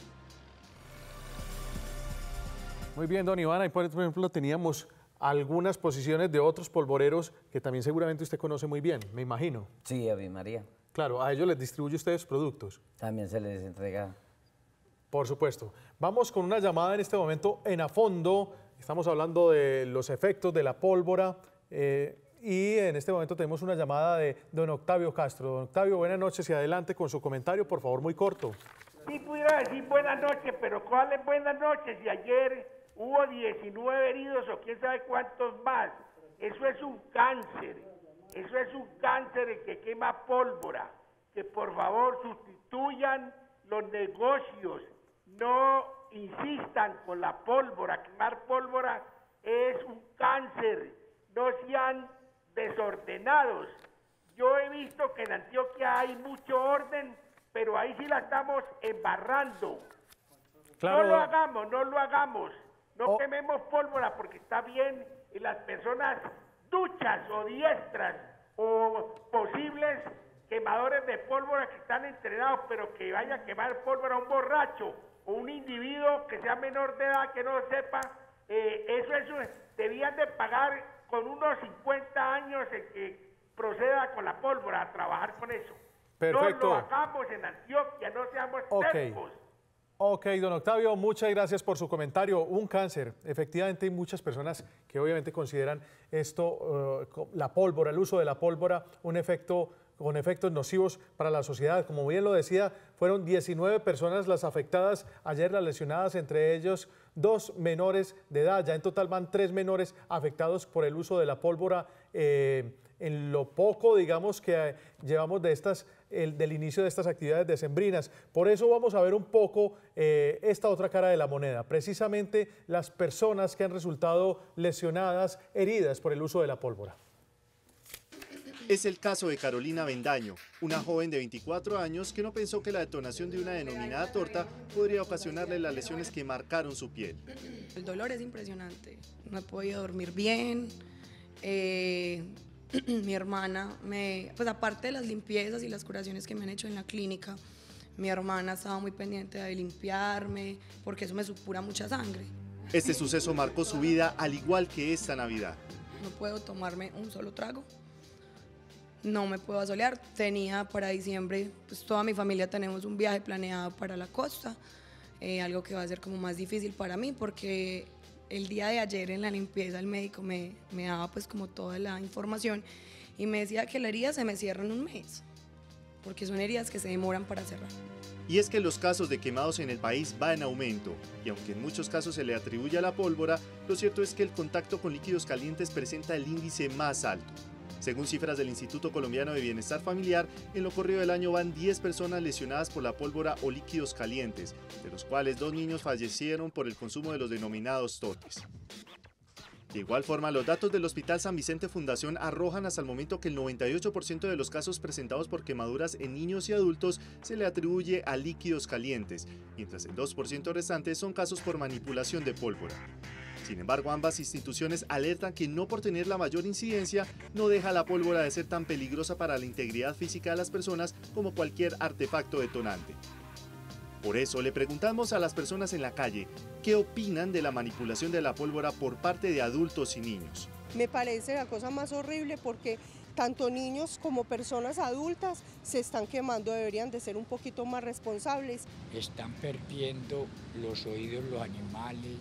Muy bien, don Iván, ahí por ejemplo teníamos algunas posiciones de otros polvoreros que también seguramente usted conoce muy bien, me imagino. Sí, Ave María. Claro, a ellos les distribuye ustedes productos. También se les entrega. Por supuesto. Vamos con una llamada en este momento en A Fondo. Estamos hablando de los efectos de la pólvora y en este momento tenemos una llamada de don Octavio Castro. Don Octavio, buenas noches y adelante con su comentario, por favor, muy corto. Sí, pudiera decir buenas noches, pero ¿cuáles buenas noches? Si ayer hubo 19 heridos o quién sabe cuántos más. Eso es un cáncer. Eso es un cáncer que quema pólvora. Que por favor sustituyan los negocios. No insistan con la pólvora. Quemar pólvora es un cáncer. No sean desordenados. Yo he visto que en Antioquia hay mucho orden, pero ahí sí la estamos embarrando. Claro. No lo hagamos, no lo hagamos. No quememos pólvora porque está bien y las personas duchas o diestras o posibles quemadores de pólvora que están entrenados, pero que vaya a quemar pólvora a un borracho o un individuo que sea menor de edad que no lo sepa, eso debían de pagar con unos 50 años el que proceda con la pólvora a trabajar con eso. Perfecto. No lo hagamos en Antioquia, no seamos tercos. Ok, don Octavio, muchas gracias por su comentario. Un cáncer. Efectivamente hay muchas personas que obviamente consideran esto, la pólvora, el uso de la pólvora, un efecto con efectos nocivos para la sociedad. Como bien lo decía, fueron 19 personas las afectadas, ayer las lesionadas, entre ellos 2 menores de edad. Ya en total van 3 menores afectados por el uso de la pólvora en lo poco, digamos, que llevamos de del inicio de estas actividades decembrinas. Por eso vamos a ver un poco esta otra cara de la moneda, precisamente las personas que han resultado lesionadas, heridas por el uso de la pólvora. Es el caso de Carolina Bendaño, una joven de 24 años que no pensó que la detonación de una denominada torta podría ocasionarle las lesiones que marcaron su piel. El dolor es impresionante, no he podido dormir bien. Mi hermana, pues aparte de las limpiezas y las curaciones que me han hecho en la clínica, mi hermana estaba muy pendiente de limpiarme porque eso me supura mucha sangre. Este suceso marcó su vida al igual que esta Navidad. No puedo tomarme un solo trago. No me puedo asolear. Tenía para diciembre, pues toda mi familia tenemos un viaje planeado para la costa, algo que va a ser como más difícil para mí porque el día de ayer en la limpieza el médico me daba pues como toda la información y me decía que la herida se me cierra en un mes, porque son heridas que se demoran para cerrar. Y es que los casos de quemados en el país van en aumento, y aunque en muchos casos se le atribuye a la pólvora, lo cierto es que el contacto con líquidos calientes presenta el índice más alto. Según cifras del Instituto Colombiano de Bienestar Familiar, en lo corrido del año van 10 personas lesionadas por la pólvora o líquidos calientes, de los cuales 2 niños fallecieron por el consumo de los denominados totes. De igual forma, los datos del Hospital San Vicente Fundación arrojan hasta el momento que el 98% de los casos presentados por quemaduras en niños y adultos se le atribuye a líquidos calientes, mientras el 2% restante son casos por manipulación de pólvora. Sin embargo, ambas instituciones alertan que no por tener la mayor incidencia, no deja la pólvora de ser tan peligrosa para la integridad física de las personas como cualquier artefacto detonante. Por eso le preguntamos a las personas en la calle, ¿qué opinan de la manipulación de la pólvora por parte de adultos y niños? Me parece la cosa más horrible porque tanto niños como personas adultas se están quemando, deberían de ser un poquito más responsables. Están perdiendo los oídos los animales,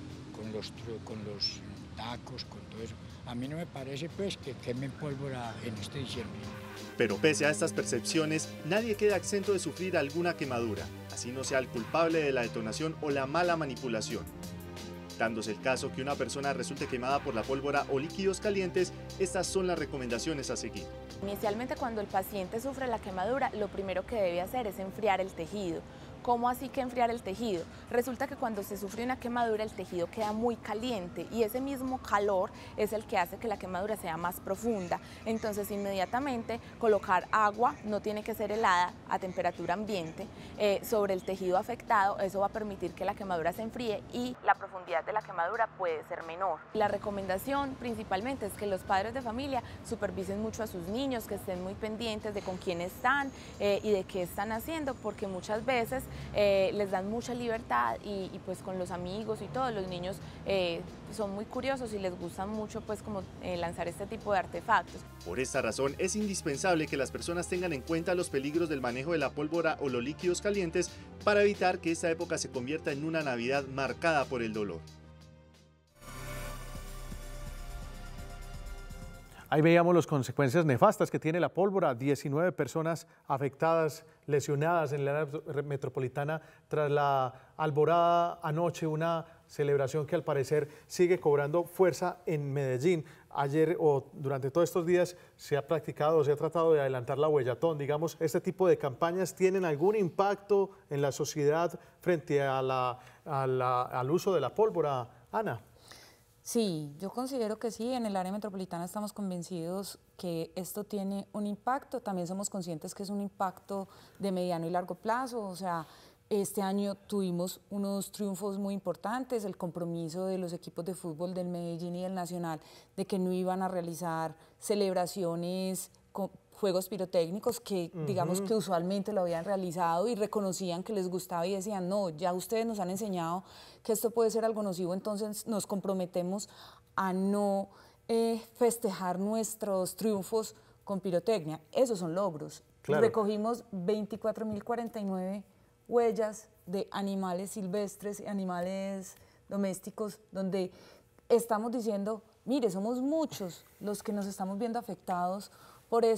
con los tacos, con todo eso. A mí no me parece pues que quemen pólvora en este diciembre. Pero pese a estas percepciones, nadie queda exento de sufrir alguna quemadura, así no sea el culpable de la detonación o la mala manipulación. Dándose el caso que una persona resulte quemada por la pólvora o líquidos calientes, estas son las recomendaciones a seguir. Inicialmente, cuando el paciente sufre la quemadura, lo primero que debe hacer es enfriar el tejido. ¿Cómo así que enfriar el tejido? Resulta que cuando se sufre una quemadura el tejido queda muy caliente y ese mismo calor es el que hace que la quemadura sea más profunda. Entonces inmediatamente colocar agua, no tiene que ser helada, a temperatura ambiente, sobre el tejido afectado. Eso va a permitir que la quemadura se enfríe y la profundidad de la quemadura puede ser menor. La recomendación principalmente es que los padres de familia supervisen mucho a sus niños, que estén muy pendientes de con quién están y de qué están haciendo, porque muchas veces les dan mucha libertad y pues con los amigos y todos los niños son muy curiosos y les gustan mucho pues como lanzar este tipo de artefactos. Por esta razón es indispensable que las personas tengan en cuenta los peligros del manejo de la pólvora o los líquidos calientes para evitar que esta época se convierta en una Navidad marcada por el dolor. Ahí veíamos las consecuencias nefastas que tiene la pólvora, 19 personas afectadas, lesionadas en la área metropolitana tras la alborada anoche, una celebración que al parecer sigue cobrando fuerza en Medellín. Ayer o durante todos estos días se ha practicado, se ha tratado de adelantar la huellatón. Digamos, ¿este tipo de campañas tienen algún impacto en la sociedad frente al uso de la pólvora, Ana? Sí, yo considero que sí, en el área metropolitana estamos convencidos que esto tiene un impacto, también somos conscientes que es un impacto de mediano y largo plazo, o sea, este año tuvimos unos triunfos muy importantes, el compromiso de los equipos de fútbol del Medellín y del Nacional de que no iban a realizar celebraciones con juegos pirotécnicos que digamos que usualmente lo habían realizado y reconocían que les gustaba y decían, no, ya ustedes nos han enseñado que esto puede ser algo nocivo, entonces nos comprometemos a no festejar nuestros triunfos con pirotecnia. Esos son logros. Claro. Recogimos 24.049 huellas de animales silvestres y animales domésticos donde estamos diciendo, mire, somos muchos los que nos estamos viendo afectados por esto,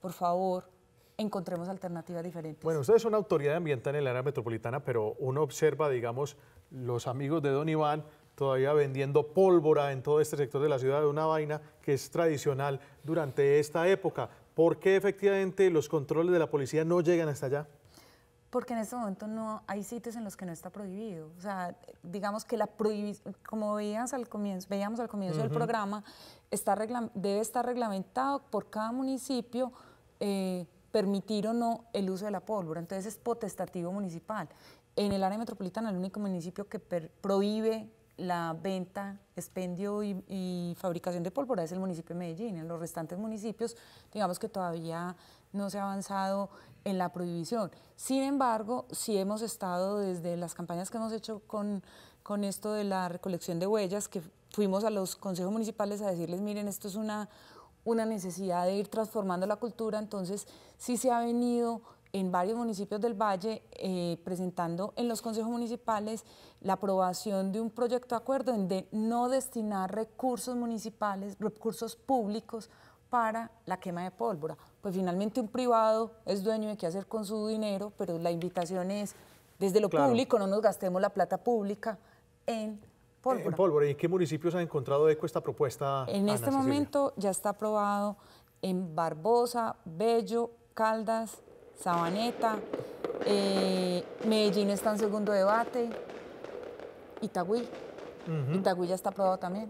por favor, encontremos alternativas diferentes. Bueno, ustedes son autoridad ambiental en el área metropolitana, pero uno observa, digamos, los amigos de don Iván todavía vendiendo pólvora en todo este sector de la ciudad, de una vaina que es tradicional durante esta época. ¿Por qué efectivamente los controles de la policía no llegan hasta allá? Porque en este momento no hay sitios en los que no está prohibido. O sea, digamos que la prohibición, como veíamos al comienzo del programa, debe estar reglamentado por cada municipio permitir o no el uso de la pólvora. Entonces es potestativo municipal. En el área metropolitana, el único municipio que prohíbe la venta, expendio y fabricación de pólvora es el municipio de Medellín. En los restantes municipios, digamos que todavía no se ha avanzado en la prohibición. Sin embargo, sí hemos estado desde las campañas que hemos hecho con esto de la recolección de huellas, que fuimos a los consejos municipales a decirles, miren, esto es una necesidad de ir transformando la cultura. Entonces sí se ha venido en varios municipios del Valle presentando en los consejos municipales la aprobación de un proyecto de acuerdo de no destinar recursos municipales, recursos públicos para la quema de pólvora. Pues finalmente un privado es dueño de qué hacer con su dinero, pero la invitación es, desde lo público, no nos gastemos la plata pública en pólvora. En pólvora. ¿Y en qué municipios han encontrado eco esta propuesta? En este momento ya está aprobado en Barbosa, Bello, Caldas, Sabaneta, Medellín está en segundo debate, Itagüí. Itagüí ya está aprobado también.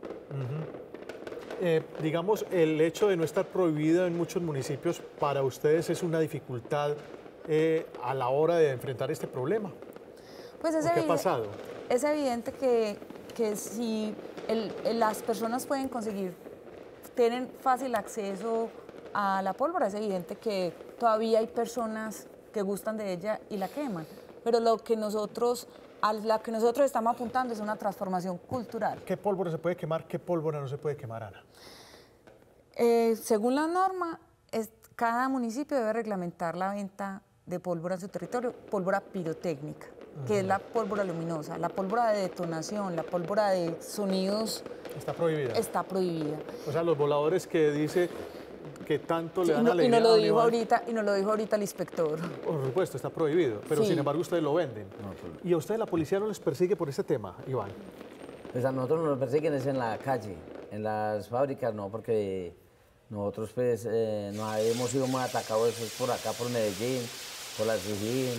Digamos, el hecho de no estar prohibido en muchos municipios, ¿para ustedes es una dificultad a la hora de enfrentar este problema? Pues ¿Qué ha pasado? Es evidente que si las personas pueden tienen fácil acceso a la pólvora, es evidente que todavía hay personas que gustan de ella y la queman. Pero a la que nosotros estamos apuntando es una transformación cultural. ¿Qué pólvora se puede quemar? ¿Qué pólvora no se puede quemar, Ana? Según la norma, cada municipio debe reglamentar la venta de pólvora en su territorio, pólvora pirotécnica, que es la pólvora luminosa, la pólvora de detonación, la pólvora de sonidos. Está prohibida. Está prohibida. O sea, los voladores que dice que tanto le dan a la y nos lo dijo ahorita el inspector. Por supuesto, está prohibido, pero sin embargo ustedes lo venden. ¿Y a ustedes la policía no les persigue por este tema, Iván? Pues a nosotros nos persiguen es en la calle, en las fábricas no, porque nosotros pues nos hemos sido muy atacados por acá, por Medellín, por la Sijín.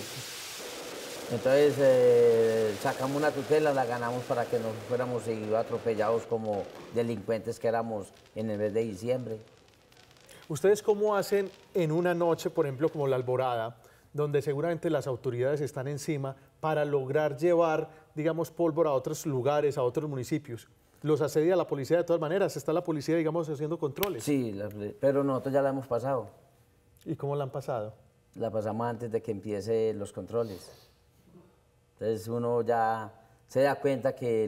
Entonces sacamos una tutela, la ganamos para que no fuéramos seguidos atropellados como delincuentes que éramos en el mes de diciembre. ¿Ustedes cómo hacen en una noche, por ejemplo, como la Alborada, donde seguramente las autoridades están encima, para lograr llevar, digamos, pólvora a otros lugares, a otros municipios? ¿Los asedia la policía de todas maneras? ¿Está la policía, digamos, haciendo controles? Sí, pero nosotros ya la hemos pasado. ¿Y cómo la han pasado? La pasamos antes de que empiece los controles. Entonces uno ya se da cuenta que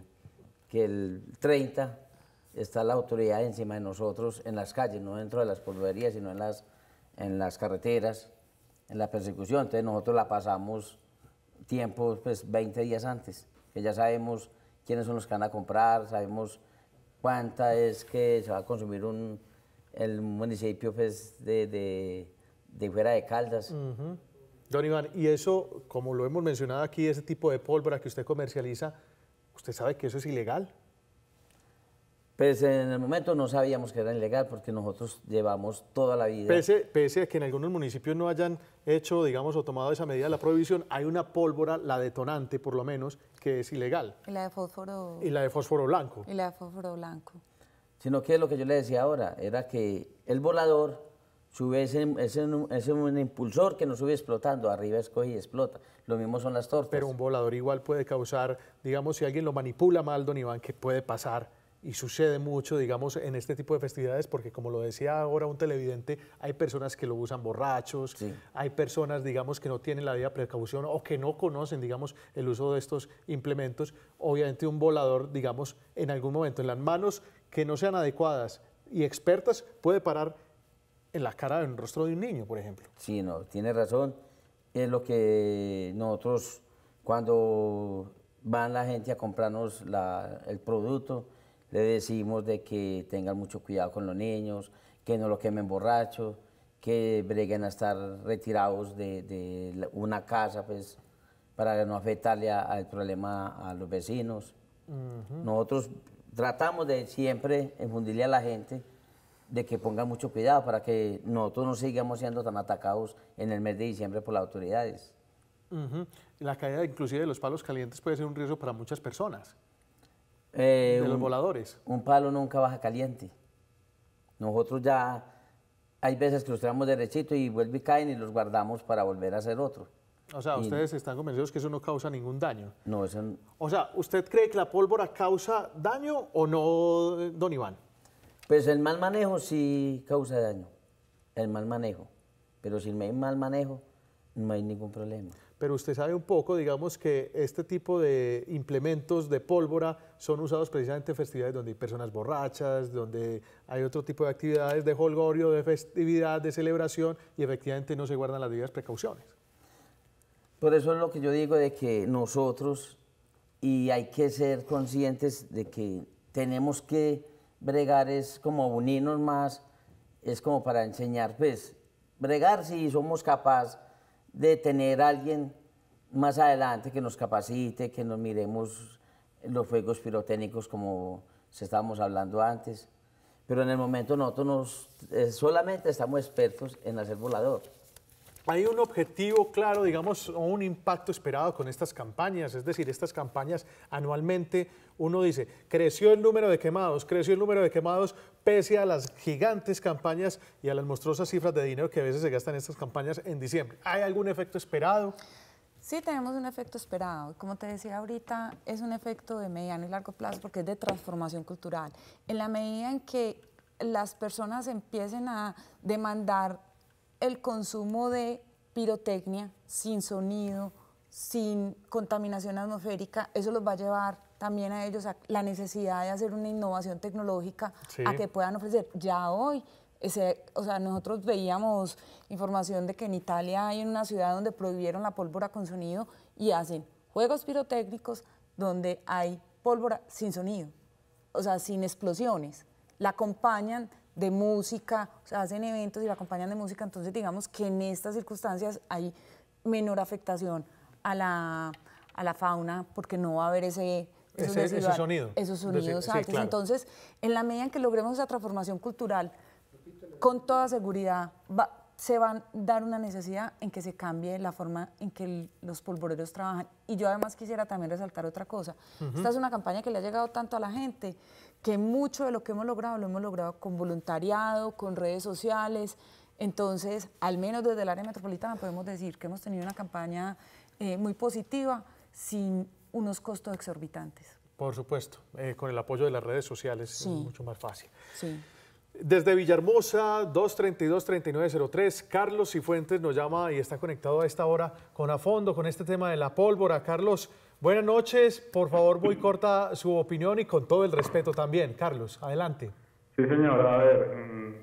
el 30 está la autoridad encima de nosotros en las calles, no dentro de las polvorerías, sino en las carreteras, en la persecución. Entonces nosotros la pasamos tiempo, pues 20 días antes, que ya sabemos quiénes son los que van a comprar, sabemos cuánta es que se va a consumir el municipio pues, de fuera de Caldas. Don Iván, y eso, como lo hemos mencionado aquí, ese tipo de pólvora que usted comercializa, ¿usted sabe que eso es ilegal? Pues en el momento no sabíamos que era ilegal porque nosotros llevamos toda la vida. Pese a que en algunos municipios no hayan hecho, digamos, o tomado esa medida de la prohibición, hay una pólvora, la detonante por lo menos, que es ilegal. Y la de fósforo. Y la de fósforo blanco. Y la de fósforo blanco. Sino que lo que yo le decía ahora era que el volador sube ese un impulsor que no sube explotando, arriba escoge y explota. Lo mismo son las tortas. Pero un volador igual puede causar, digamos, si alguien lo manipula mal, don Iván, que puede pasar. Y sucede mucho, digamos, en este tipo de festividades, porque como lo decía ahora un televidente, hay personas que lo usan borrachos, hay personas, digamos, que no tienen la debida precaución o que no conocen, digamos, el uso de estos implementos. Obviamente un volador, digamos, en algún momento, en las manos que no sean adecuadas y expertas, puede parar en la cara del rostro de un niño, por ejemplo. Sí, no, tiene razón. Es lo que nosotros, cuando van la gente a comprarnos el producto, le decimos de que tengan mucho cuidado con los niños, que no lo quemen borrachos, que breguen a estar retirados de una casa, pues, para no afectarle al problema a los vecinos. Nosotros tratamos de siempre infundirle a la gente de que ponga mucho cuidado para que nosotros no sigamos siendo tan atacados en el mes de diciembre por las autoridades. La caída inclusive de los palos calientes puede ser un riesgo para muchas personas, de los voladores. Un palo nunca baja caliente. Nosotros ya hay veces que los tiramos derechito y vuelve y caen y los guardamos para volver a hacer otro. O sea, ustedes están convencidos que eso no causa ningún daño. No, eso no. O sea, ¿usted cree que la pólvora causa daño o no, don Iván? Pues el mal manejo sí causa daño, el mal manejo. Pero si no hay mal manejo, no hay ningún problema. Pero usted sabe un poco, digamos, que este tipo de implementos de pólvora son usados precisamente en festividades donde hay personas borrachas, donde hay otro tipo de actividades de jolgorio, de festividad, de celebración, y efectivamente no se guardan las debidas precauciones. Por eso es lo que yo digo de que nosotros, y hay que ser conscientes de que tenemos que bregar, es como unirnos más, es como para enseñar, pues, bregar si somos capaces de tener a alguien más adelante que nos capacite, que nos miremos los fuegos pirotécnicos como se estábamos hablando antes. Pero en el momento nosotros solamente estamos expertos en hacer volador. ¿Hay un objetivo claro, digamos, o un impacto esperado con estas campañas? Es decir, estas campañas anualmente, uno dice, creció el número de quemados, pese a las gigantes campañas y a las monstruosas cifras de dinero que a veces se gastan en estas campañas en diciembre. ¿Hay algún efecto esperado? Sí, tenemos un efecto esperado. Como te decía ahorita, es un efecto de mediano y largo plazo porque es de transformación cultural. En la medida en que las personas empiecen a demandar el consumo de pirotecnia sin sonido, sin contaminación atmosférica, eso los va a llevar también a ellos a la necesidad de hacer una innovación tecnológica, a que puedan ofrecer. Ya hoy, o sea, nosotros veíamos información de que en Italia hay una ciudad donde prohibieron la pólvora con sonido y hacen juegos pirotécnicos donde hay pólvora sin sonido, o sea, sin explosiones. La acompañan de música, o sea, hacen eventos y la acompañan de música, entonces digamos que en estas circunstancias hay menor afectación a la fauna porque no va a haber ese sonido. Esos sonidos altos. Sí, claro. Entonces, en la medida en que logremos esa transformación cultural, con toda seguridad se va a dar una necesidad en que se cambie la forma en que los polvoreros trabajan. Y yo además quisiera también resaltar otra cosa. Esta es una campaña que le ha llegado tanto a la gente que mucho de lo que hemos logrado lo hemos logrado con voluntariado, con redes sociales. Entonces, al menos desde el área metropolitana podemos decir que hemos tenido una campaña muy positiva sin unos costos exorbitantes. Por supuesto, con el apoyo de las redes sociales Sí. es mucho más fácil. Sí. Desde Villahermosa, 232-3903, Carlos Cifuentes nos llama y está conectado a esta hora con a fondo con este tema de la pólvora. Carlos, buenas noches, por favor, muy corta su opinión y con todo el respeto también. Carlos, adelante. Sí, señor, a ver,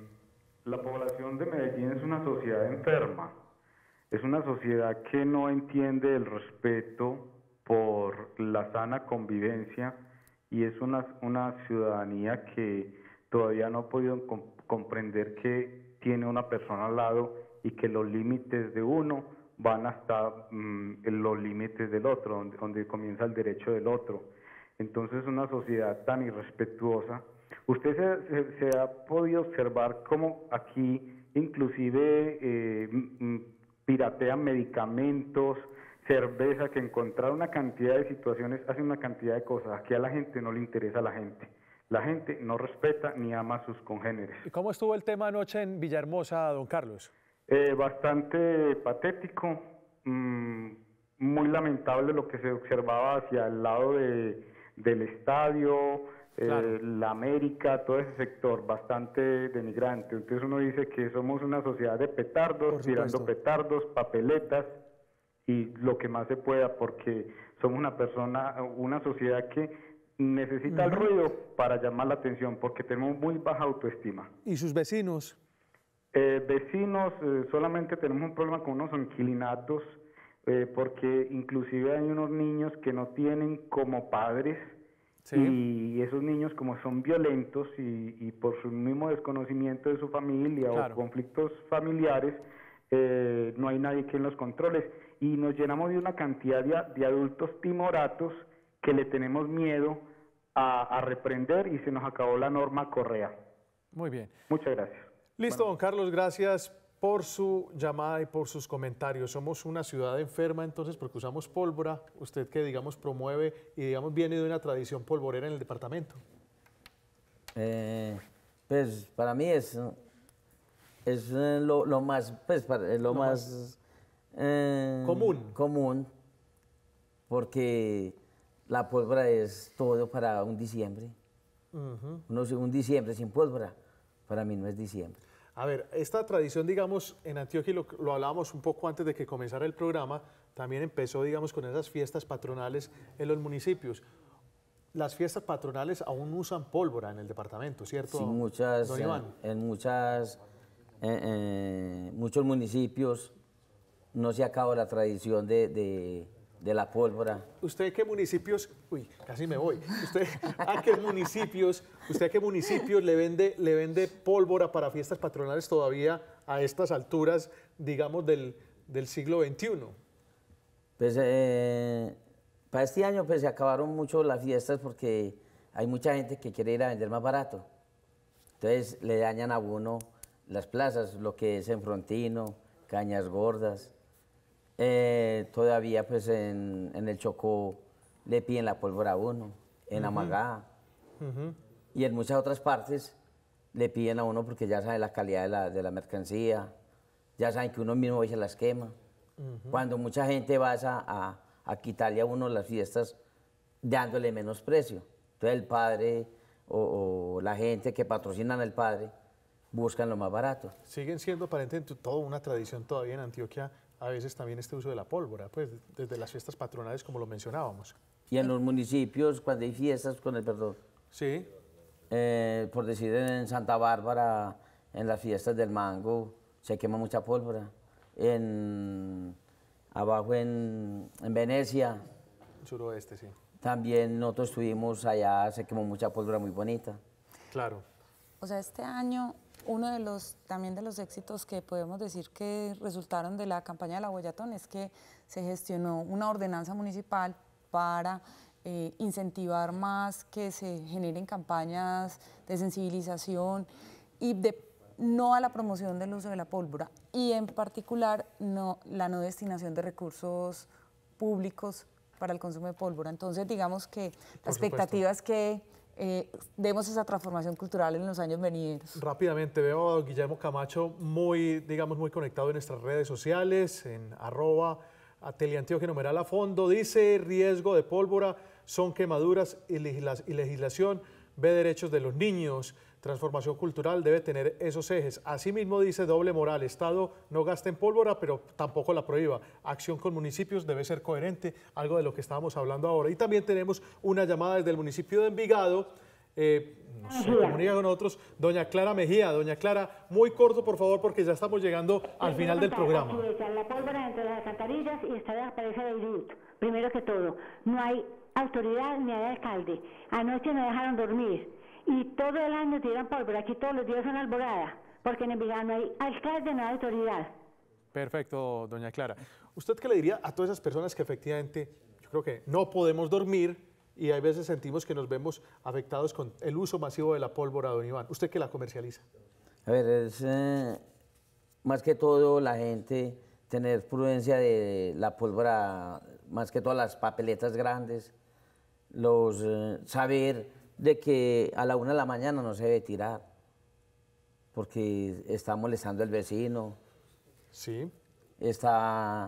la población de Medellín es una sociedad enferma, es una sociedad que no entiende el respeto por la sana convivencia y es una ciudadanía que todavía no ha podido comprender que tiene una persona al lado y que los límites de uno van hasta los límites del otro, donde comienza el derecho del otro. Entonces, una sociedad tan irrespetuosa. Usted se ha podido observar cómo aquí inclusive piratean medicamentos, cerveza, que encontrar una cantidad de situaciones hace una cantidad de cosas. Aquí a la gente no le interesa a la gente. La gente no respeta ni ama a sus congéneres. ¿Y cómo estuvo el tema anoche en Villahermosa, don Carlos? Bastante patético, muy lamentable lo que se observaba hacia el lado del estadio, claro. La América, todo ese sector, bastante denigrante. Entonces uno dice que somos una sociedad de petardos, tirando petardos, papeletas y lo que más se pueda, porque somos una sociedad que necesita el ruido para llamar la atención, porque tenemos muy baja autoestima. ¿Y sus vecinos? Vecinos, solamente tenemos un problema con unos inquilinatos, porque inclusive hay unos niños que no tienen como padres Sí. Y esos niños, como son violentos y por su mismo desconocimiento de su familia Claro. o conflictos familiares, no hay nadie quien los controle. Y nos llenamos de una cantidad de adultos timoratos que le tenemos miedo a reprender y se nos acabó la norma Correa. Muy bien. Muchas gracias. Listo, don Carlos, gracias por su llamada y por sus comentarios. Somos una ciudad enferma, entonces, porque usamos pólvora. Usted que, digamos, promueve y, digamos, viene de una tradición polvorera en el departamento. Pues para mí es lo más, pues, lo más común, porque la pólvora es todo para un diciembre. Un diciembre sin pólvora, para mí no es diciembre. A ver, esta tradición, digamos, en Antioquia, lo hablábamos un poco antes de que comenzara el programa, también empezó, digamos, con esas fiestas patronales en los municipios. Las fiestas patronales aún usan pólvora en el departamento, ¿cierto? Sí, don Iván? En muchos municipios no se acaba la tradición de la pólvora. ¿Usted qué municipios, uy, casi me voy, usted a qué municipios le vende pólvora para fiestas patronales todavía a estas alturas, digamos, del siglo XXI? Pues para este año pues se acabaron mucho las fiestas porque hay mucha gente que quiere ir a vender más barato. Entonces le dañan a uno las plazas, lo que es en Frontino, Cañas Gordas. Todavía pues en el Chocó le piden la pólvora a uno, en Amagá y en muchas otras partes le piden a uno porque ya saben la calidad de la mercancía, ya saben que uno mismo se las quema. Cuando mucha gente va a quitarle a uno las fiestas dándole menos precio. Entonces el padre o la gente que patrocinan al padre buscan lo más barato. Siguen siendo aparentemente toda una tradición todavía en Antioquia, a veces también este uso de la pólvora, pues desde las fiestas patronales como lo mencionábamos. Y en los municipios, cuando hay fiestas, con el perdón. Sí. Por decir en Santa Bárbara, en las fiestas del mango, se quema mucha pólvora. Abajo en Venecia. Suroeste, sí. También nosotros estuvimos allá, se quemó mucha pólvora muy bonita. Claro. O sea, este año, uno de los éxitos que podemos decir que resultaron de la campaña de la Boyatón es que se gestionó una ordenanza municipal para incentivar más que se generen campañas de sensibilización y no a la promoción del uso de la pólvora y en particular la no destinación de recursos públicos para el consumo de pólvora. Entonces, digamos que la expectativa es que demos esa transformación cultural en los años venideros. Rápidamente, veo a Guillermo Camacho muy conectado en nuestras redes sociales, en @Teleantioquia numeral a fondo. Dice: riesgo de pólvora son quemaduras y legislación ve derechos de los niños. Transformación cultural debe tener esos ejes. Asimismo dice: doble moral, Estado no gasta en pólvora, pero tampoco la prohíba. Acción con municipios debe ser coherente, algo de lo que estábamos hablando ahora. Y también tenemos una llamada desde el municipio de Envigado, se comunica con nosotros, doña Clara Mejía. Doña Clara, muy corto por favor, porque ya estamos llegando al final del programa. La pólvora entre las alcantarillas y está desaparece de Beirut. Primero que todo, no hay autoridad ni hay alcalde. Anoche no dejaron dormir. Y todo el año tiran pólvora, aquí todos los días son alborada, porque en Envigado no hay alcalde, no hay autoridad. Perfecto, doña Clara. ¿Usted qué le diría a todas esas personas que efectivamente, yo creo que no podemos dormir y hay veces sentimos que nos vemos afectados con el uso masivo de la pólvora, don Iván? ¿Usted que la comercializa? A ver, es más que todo la gente tener prudencia de la pólvora, más que todas las papeletas grandes, saber de que a la 1 de la mañana no se debe tirar, porque está molestando al vecino. Sí. Está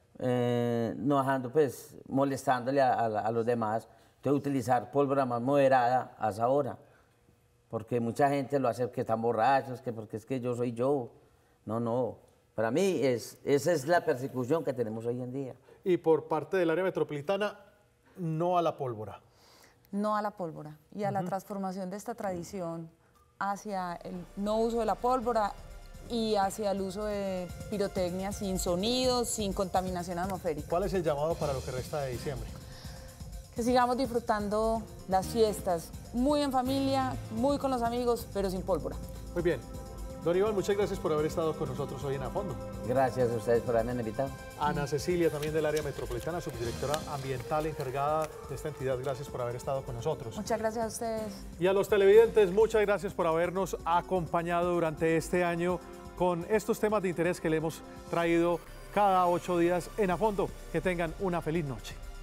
pues, molestándole a los demás. Entonces, utilizar pólvora más moderada a esa hora, porque mucha gente lo hace porque están borrachos, porque es que yo soy yo. No. Para mí, esa es la persecución que tenemos hoy en día. Y por parte del área metropolitana, no a la pólvora. No a la pólvora y a la transformación de esta tradición hacia el no uso de la pólvora y hacia el uso de pirotecnia sin sonidos, sin contaminación atmosférica. ¿Cuál es el llamado para lo que resta de diciembre? que sigamos disfrutando las fiestas, muy en familia, muy con los amigos, pero sin pólvora. Muy bien. Don Iván, muchas gracias por haber estado con nosotros hoy en A Fondo. Gracias a ustedes por haberme invitado. Ana Cecilia, también del área metropolitana, subdirectora ambiental encargada de esta entidad, gracias por haber estado con nosotros. Muchas gracias a ustedes. Y a los televidentes, muchas gracias por habernos acompañado durante este año con estos temas de interés que le hemos traído cada 8 días en A Fondo. Que tengan una feliz noche.